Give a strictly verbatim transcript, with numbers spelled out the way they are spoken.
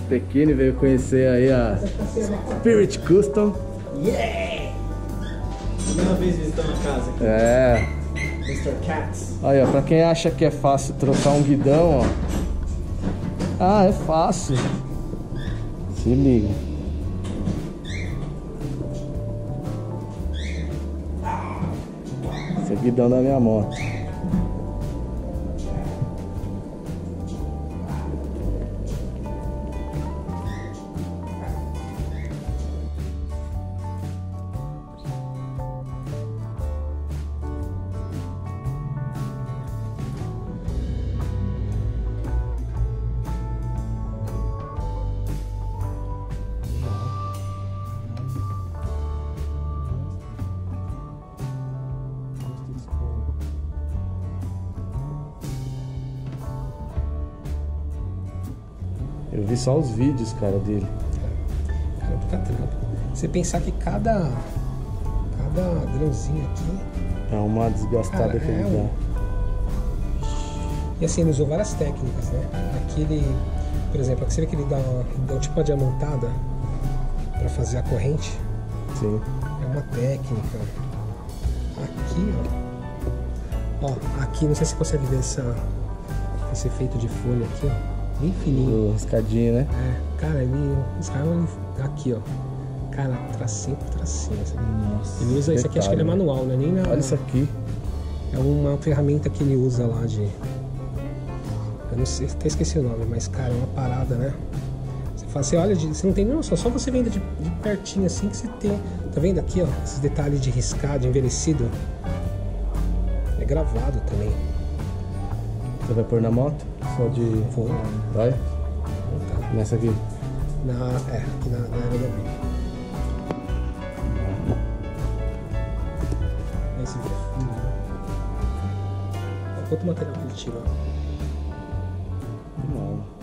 Pequeno veio conhecer aí a Spirit Custom. Yeah! Primeira vez visitando a casa aqui. É. mister Cats. Aí, ó, pra quem acha que é fácil trocar um guidão, ó. Ah, é fácil. Se liga. Esse é o guidão da minha moto. Eu vi só os vídeos, cara, dele. Cara, puta trampo. Você pensar que cada cada grãozinho aqui É uma desgastada cara, que ele é dá. um... E assim, ele usou várias técnicas, né? Aqui ele, por exemplo, aqui você vê que ele dá, uma, dá um tipo uma diamantada pra fazer a corrente. Sim. É uma técnica. Aqui, ó. Ó, aqui, não sei se você consegue ver essa, esse efeito de folha aqui, ó. Bem fininho. O riscadinho, né? É, cara, ele. Os caras aqui, ó. Cara, tracinho por tracinho. Sabe? Nossa, Ele usa isso aqui, acho que ele é detalhe. manual, né? Nem na, Olha isso aqui. É uma ferramenta que ele usa lá de. Eu não sei, até esqueci o nome, mas cara, é uma parada, né? Você fala, você olha, de, você não tem noção, só você vendo de, de pertinho assim que você tem. Tá vendo aqui, ó? Esses detalhes de riscado, envelhecido. É gravado também. Você vai pôr na moto? Só de. Vou. Vai? Vou tá. Nessa aqui. Na, é, aqui na, na aerodromia. Aí você vê a fina, né? Quanto material que ele tirou? Não.